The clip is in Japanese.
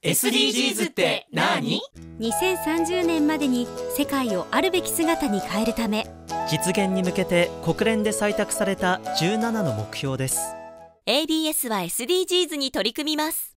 SDGs って何 ？2030年までに世界をあるべき姿に変えるため、 実現に向けて国連で採択された17の目標です。 ABS は SDGs に取り組みます。